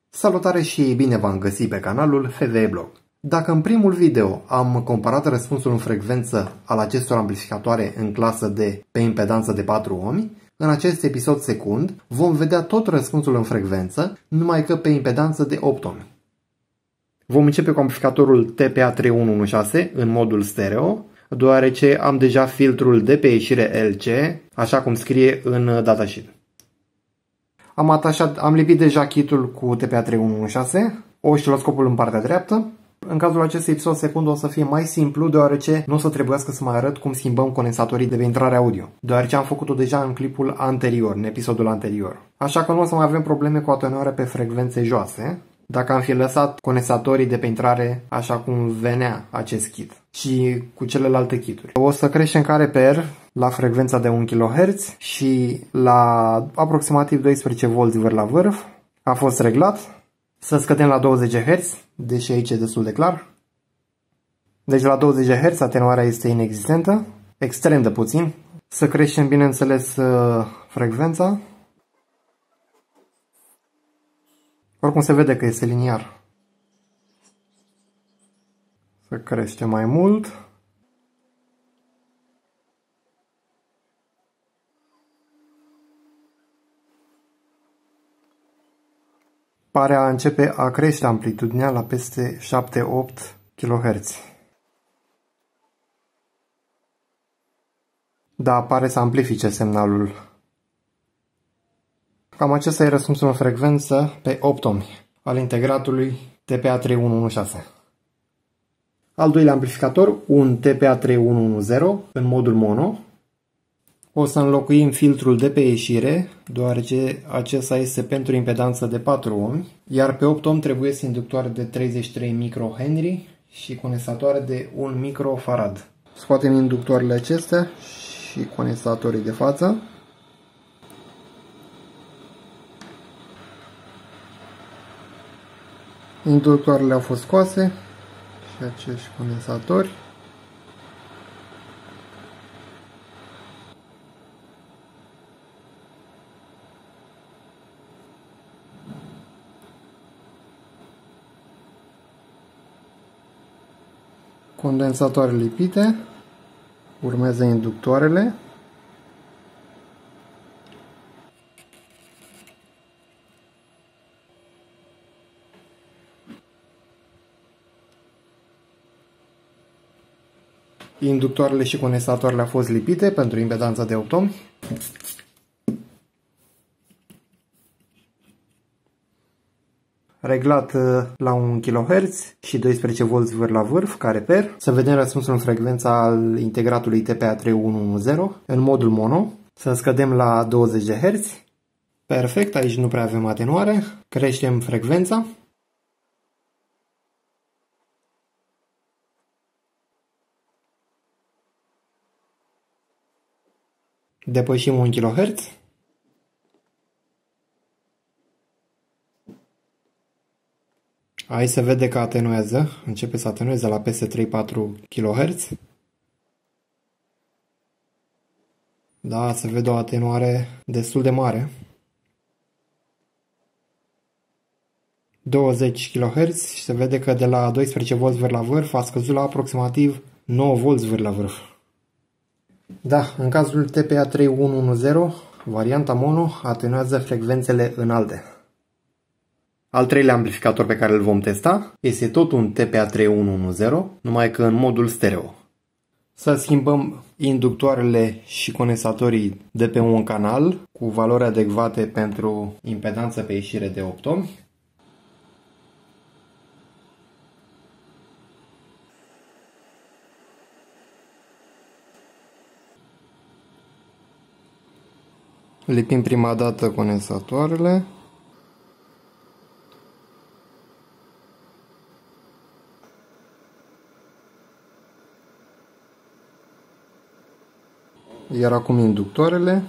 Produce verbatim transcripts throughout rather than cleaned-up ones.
Salutare și bine v-am găsit pe canalul F V E Blog. Dacă în primul video am comparat răspunsul în frecvență al acestor amplificatoare în clasă D pe impedanță de patru ohmi, în acest episod secund vom vedea tot răspunsul în frecvență, numai că pe impedanță de opt ohmi. Vom începe cu amplificatorul T P A trei unu unu șase în modul stereo, deoarece am deja filtrul de pe ieșire L C, așa cum scrie în datasheet. Am atașat, am lipit deja kitul cu T P A trei unu unu șase, osciloscopul în partea dreaptă. În cazul acestui episod secund o să fie mai simplu, deoarece nu o să trebuiască să mai arăt cum schimbăm condensatorii de pe intrare audio, deoarece am făcut-o deja în clipul anterior, în episodul anterior. Așa că nu o să mai avem probleme cu atenuarea pe frecvențe joase, dacă am fi lăsat condensatorii de pe intrare așa cum venea acest kit și cu celelalte kituri. O să creștem ca reper la frecvența de un kilohertz și la aproximativ doisprezece volți vâr la vârf. A fost reglat. Să scădem la douăzeci de herți, deși aici e destul de clar. Deci la douăzeci de herți atenuarea este inexistentă, extrem de puțin. Să creștem, bineînțeles, frecvența. Oricum se vede că este liniar. Să creștem mai mult. Pare a începe a crește amplitudinea la peste șapte opt kiloherți. Da, pare să amplifice semnalul. Cam acesta e răspunsul în frecvență pe opt ohmi al integratului T P A trei unu unu șase. Al doilea amplificator, un T P A trei unu unu zero în modul mono. O să înlocuim filtrul de pe ieșire, deoarece acesta este pentru impedanță de patru ohmi, iar pe opt ohmi trebuie să inductoare de treizeci și trei microhenry și condensatoare de un microfarad. Scoatem inductoarele acestea și condensatorii de față. Inductoarele au fost scoase și acești condensatori. Condensatoare lipite, urmează inductoarele. Inductoarele și condensatoarele au fost lipite pentru impedanța de opt ohmi. Reglat la un kilohertz și doisprezece volți vâr la vârf, ca reper. Să vedem răspunsul în frecvența al integratului T P A trei unu unu zero în modul mono. Să scădem la douăzeci de herți. Perfect, aici nu prea avem atenuare. Creștem frecvența. Depășim un kilohertz. Aici se vede că atenuează, începe să atenueze la peste trei patru kilohertz. Da, se vede o atenuare destul de mare. douăzeci kilohertz și se vede că de la doisprezece volți vâr la vârf a scăzut la aproximativ nouă volți vâr la vârf. Da, în cazul T P A trei unu unu zero, varianta mono atenuează frecvențele înalte. Al treilea amplificator pe care îl vom testa este tot un T P A trei unu unu zero, numai că în modul stereo. Să schimbăm inductoarele și condensatorii de pe un canal cu valori adecvate pentru impedanță pe ieșire de opt ohmi. Lipim prima dată condensatoarele. Iar acum inductoarele.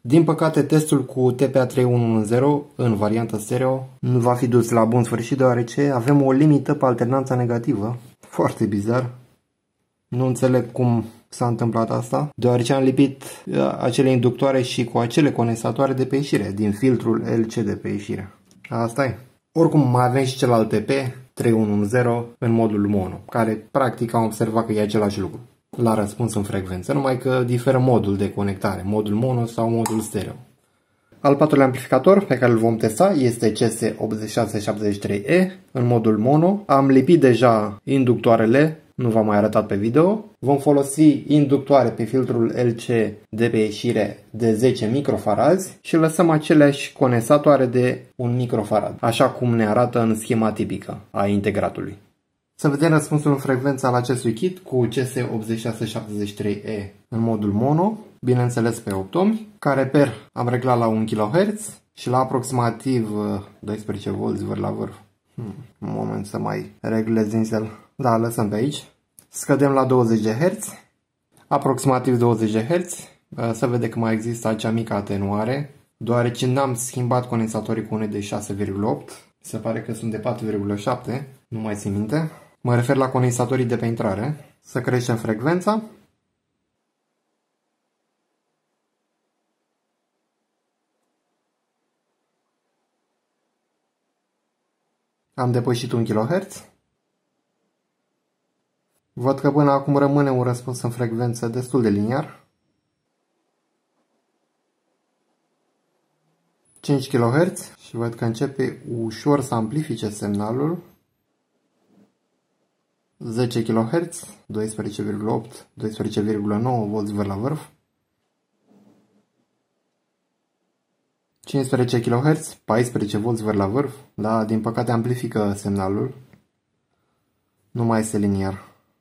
Din păcate, testul cu T P A trei unu unu zero în variantă stereo nu va fi dus la bun sfârșit, deoarece avem o limită pe alternanța negativă. Foarte bizar. Nu înțeleg cum s-a întâmplat asta, deoarece am lipit acele inductoare și cu acele condensatoare de pe ieșire, din filtrul L C de pe ieșire. Asta e. Oricum, mai avem și celălalt T P trei unu unu zero în modul mono, care practic am observat că e același lucru la răspuns în frecvență, numai că diferă modul de conectare, modul mono sau modul stereo. Al patrulea amplificator pe care îl vom testa este C S opt șase șapte trei E în modul mono. Am lipit deja inductoarele, nu v-am mai arătat pe video. Vom folosi inductoare pe filtrul L C de pe ieșire de zece microfarazi și lăsăm aceleași condensatoare de un microfarad, așa cum ne arată în schema tipică a integratului. Să vedem răspunsul în frecvență al acestui kit cu C S opt șase șapte trei E în modul mono, bineînțeles pe opt ohmi, care per am reglat la un kilohertz și la aproximativ doisprezece volți văr la vârf. Hmm, un moment să mai reglez nițel. Da, lăsăm pe aici. Scădem la douăzeci de herți, aproximativ douăzeci de herți. Să vede că mai există acea mică atenuare, deoarece n-am schimbat condensatorii cu unul de șase virgulă opt. Se pare că sunt de patru virgulă șapte, nu mai țin minte. Mă refer la condensatorii de pe intrare. Să creștem frecvența. Am depășit un kilohertz. Văd că până acum rămâne un răspuns în frecvență destul de liniar. cinci kilohertz și văd că începe ușor să amplifice semnalul. zece kilohertz, doisprezece virgulă opt, doisprezece virgulă nouă volți vâr la vârf. cincisprezece kilohertz, paisprezece volți vâr la vârf. Da, din păcate amplifică semnalul. Nu mai este liniar.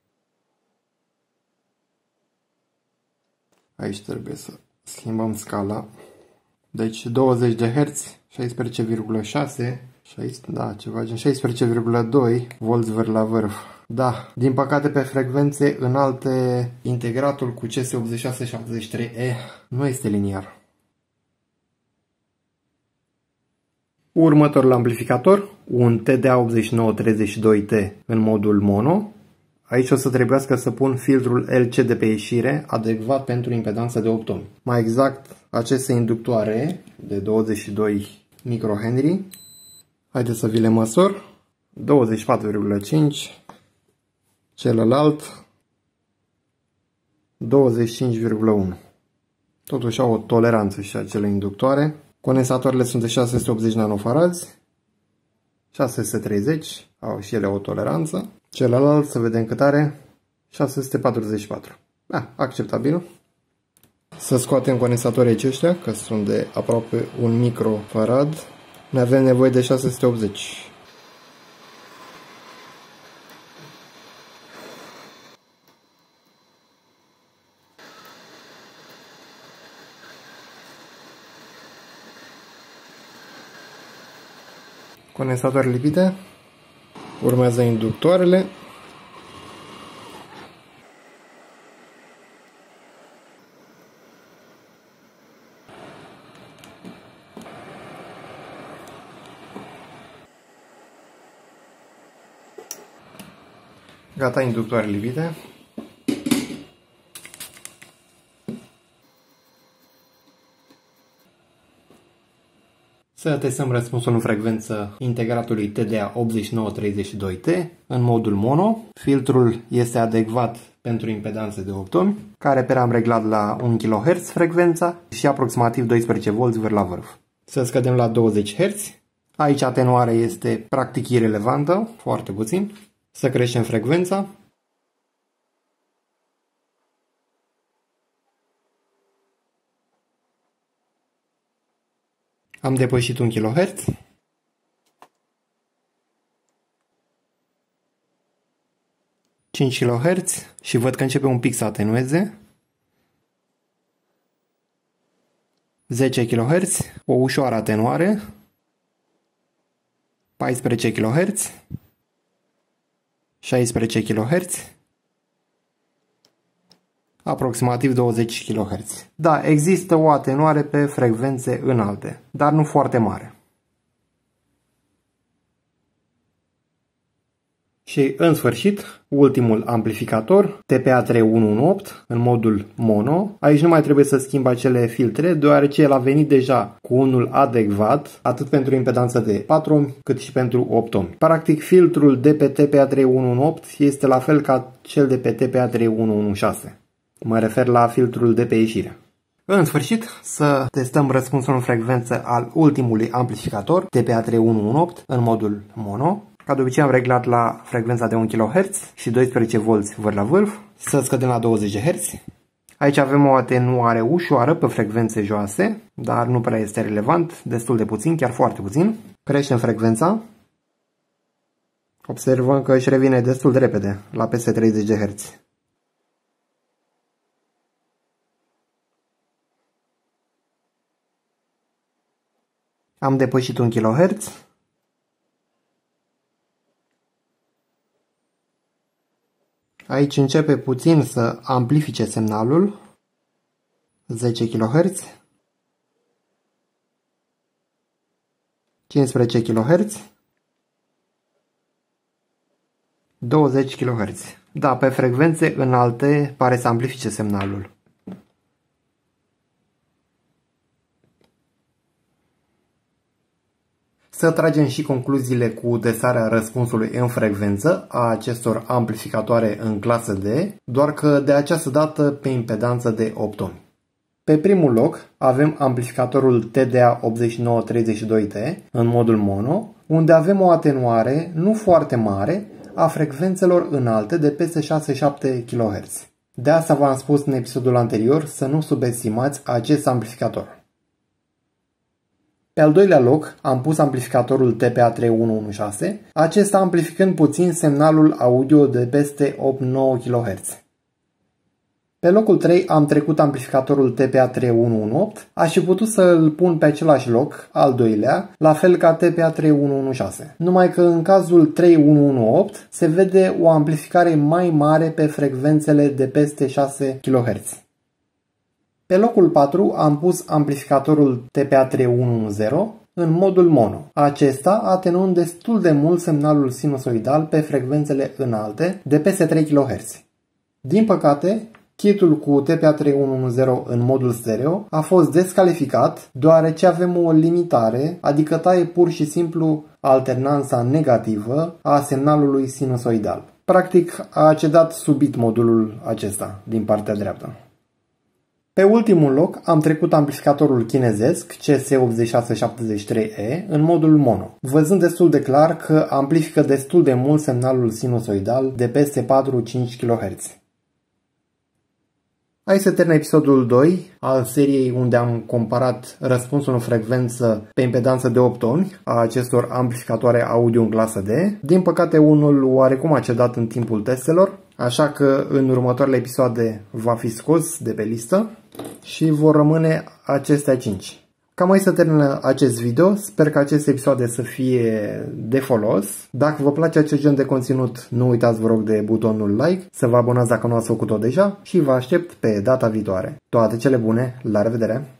Aici trebuie să schimbăm scala. Deci douăzeci de herți, șaisprezece virgulă șase, da, ceva gen șaisprezece virgulă doi volți vâr la vârf. Da, din păcate pe frecvențe înalte integratul cu C S opt șase șapte trei E nu este liniar. Următorul amplificator, un T D A opt nouă treizeci doi T în modul mono. Aici o să trebuiască să pun filtrul L C de pe ieșire adecvat pentru impedanță de opt ohmi. Mai exact, aceste inductoare de douăzeci și doi microhenry. Haideți să vi le măsor. douăzeci și patru virgulă cinci. Celălalt douăzeci și cinci virgulă unu. Totuși au o toleranță și acele inductoare. Condensatoarele sunt de șase sute optzeci nanofarazi. șase sute treizeci au și ele o toleranță. Celălalt, să vedem cât are, șase sute patruzeci și patru. Da, acceptabil. Să scoatem condensatorii aceștia, că sunt de aproape un microfarad. Ne avem nevoie de șase sute optzeci. Condensatoare lipite. Urmează inductoarele. Gata, inductoare lipite. Să testăm răspunsul în frecvență integratului T D A opt nouă treizeci doi T în modul mono. Filtrul este adecvat pentru impedanțe de opt ohmi, care pe am reglat la un kilohertz frecvența și aproximativ doisprezece volți vâr la vârf. Să scădem la douăzeci herți. Aici atenuarea este practic irelevantă, foarte puțin. Să creștem frecvența. Am depășit un kilohertz. cinci kilohertz și văd că începe un pic să atenueze. zece kilohertz, o ușoară atenuare. paisprezece kilohertz. șaisprezece kilohertz. aproximativ douăzeci kilohertz. Da, există o atenuare pe frecvențe înalte, dar nu foarte mare. Și în sfârșit, ultimul amplificator, T P A trei unu unu opt, în modul mono. Aici nu mai trebuie să schimb acele filtre, deoarece el a venit deja cu unul adecvat, atât pentru impedanță de patru ohmi, cât și pentru opt ohmi. Practic, filtrul de pe T P A trei unu unu opt este la fel ca cel de pe T P A trei unu unu șase. Mă refer la filtrul de pe ieșire. În sfârșit, să testăm răspunsul în frecvență al ultimului amplificator, T P A trei unu unu opt, în modul mono. Ca de obicei am reglat la frecvența de un kilohertz și doisprezece volți vârf la vârf, să scădem la douăzeci de herți. Aici avem o atenuare ușoară pe frecvențe joase, dar nu prea este relevant, destul de puțin, chiar foarte puțin. Creștem frecvența. Observăm că își revine destul de repede, la peste treizeci de herți. Am depășit un kilohertz. Aici începe puțin să amplifice semnalul, zece kilohertz, cincisprezece kilohertz, douăzeci kilohertz. Da, pe frecvențe înalte pare să amplifice semnalul. Să tragem și concluziile cu testarea răspunsului în frecvență a acestor amplificatoare în clasă D, doar că de această dată pe impedanță de opt ohmi. Pe primul loc avem amplificatorul T D A optzeci și nouă treizeci și doi T în modul mono, unde avem o atenuare nu foarte mare a frecvențelor înalte de peste șase șapte kilohertz. De asta v-am spus în episodul anterior să nu subestimați acest amplificator. Pe al doilea loc am pus amplificatorul T P A trei unu unu șase, acesta amplificând puțin semnalul audio de peste opt nouă kilohertz. Pe locul trei am trecut amplificatorul T P A trei unu unu opt, aș fi putut să îl pun pe același loc, al doilea, la fel ca T P A trei unu unu șase. Numai că în cazul trei unu unu opt se vede o amplificare mai mare pe frecvențele de peste șase kilohertz. Pe locul patru am pus amplificatorul T P A trei unu unu zero în modul mono, acesta atenuând destul de mult semnalul sinusoidal pe frecvențele înalte de peste trei kilohertz. Din păcate, kitul cu T P A trei unu unu zero în modul stereo a fost descalificat deoarece avem o limitare, adică taie pur și simplu alternanța negativă a semnalului sinusoidal. Practic a cedat subit modulul acesta din partea dreaptă. Pe ultimul loc am trecut amplificatorul chinezesc C S optzeci și șase șaptezeci și trei E în modul mono, văzând destul de clar că amplifică destul de mult semnalul sinusoidal de peste patru cinci kilohertz. Aici se termină episodul doi al seriei unde am comparat răspunsul în frecvență pe impedanță de opt ohmi a acestor amplificatoare audio în clasă D. Din păcate unul oarecum a cedat în timpul testelor, așa că în următoarele episoade va fi scos de pe listă și vor rămâne acestea cinci. Cam aici se termină acest video, sper că aceste episoade să fie de folos. Dacă vă place acest gen de conținut, nu uitați vă rog de butonul like, să vă abonați dacă nu ați făcut-o deja și vă aștept pe data viitoare. Toate cele bune, la revedere!